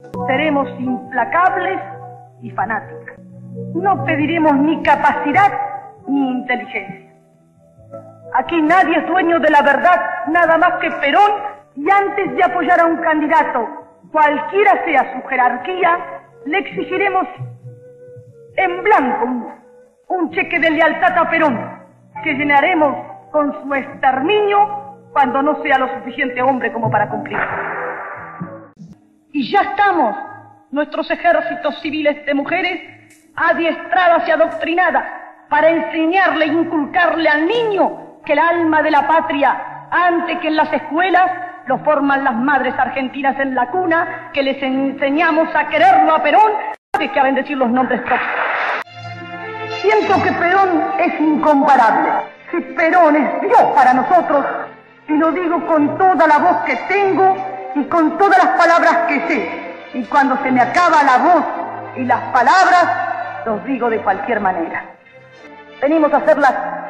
Seremos implacables y fanáticas. No pediremos ni capacidad ni inteligencia. Aquí nadie es dueño de la verdad, nada más que Perón, y antes de apoyar a un candidato, cualquiera sea su jerarquía, le exigiremos en blanco un cheque de lealtad a Perón, que llenaremos con su exterminio cuando no sea lo suficiente hombre como para cumplir. Y ya estamos, nuestros ejércitos civiles de mujeres, adiestradas y adoctrinadas para enseñarle e inculcarle al niño que el alma de la patria, antes que en las escuelas, lo forman las madres argentinas en la cuna, que les enseñamos a quererlo a Perón, antes que a bendecir los nombres propios. Siento que Perón es incomparable. Si Perón es Dios para nosotros, y lo digo con toda la voz que tengo y con todas las palabras que sé, y cuando se me acaba la voz y las palabras, los digo de cualquier manera. Venimos a ser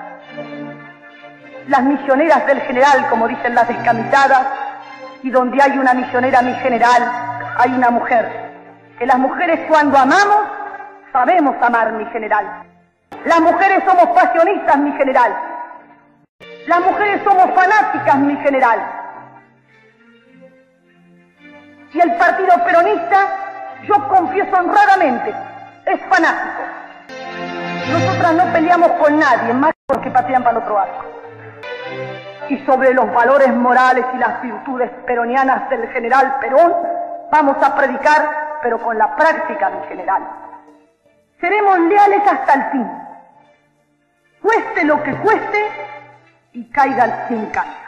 las misioneras del general, como dicen las descamisadas, y donde hay una misionera, mi general, hay una mujer. Que las mujeres cuando amamos, sabemos amar, mi general. Las mujeres somos pasionistas, mi general. Las mujeres somos fanáticas, mi general. Y el partido peronista, yo confieso honradamente, es fanático. Nosotras no peleamos con nadie, más porque patean para el otro arco. Y sobre los valores morales y las virtudes peronianas del general Perón, vamos a predicar, pero con la práctica, mi general. Seremos leales hasta el fin, cueste lo que cueste y caiga el quien caiga.